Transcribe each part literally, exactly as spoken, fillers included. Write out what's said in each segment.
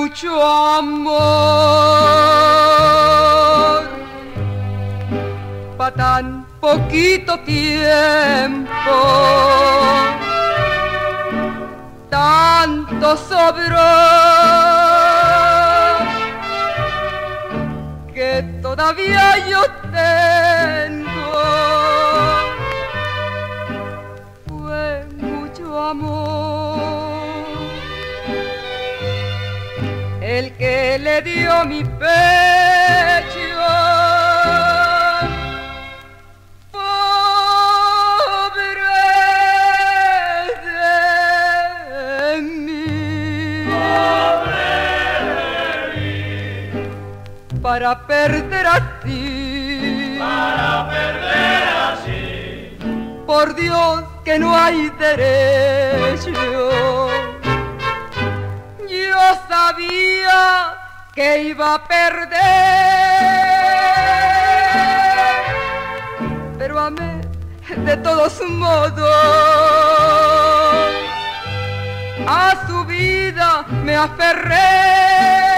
mucho amor pa' tan poquito tiempo, tanto sobró que todavía yo tengo. Fue mucho amor el que le dio mi pecho, pobre de mí, pobre de mí, para perder a ti, para perder así, por Dios que no hay derecho. Yo sabía que iba a perder, pero amé de todos modos. A su vida me aferré,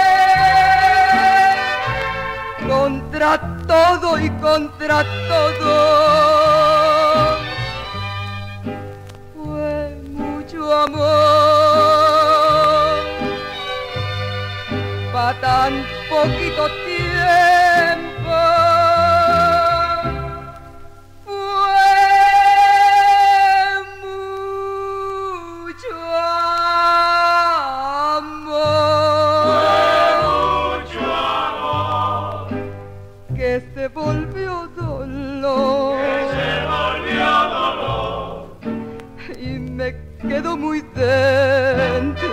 contra todo y contra todo. Fue mucho amor pa' tan poquito tiempo. Fue mucho amor, fue mucho amor que se volvió dolor, que se volvió dolor y me quedó muy dentro.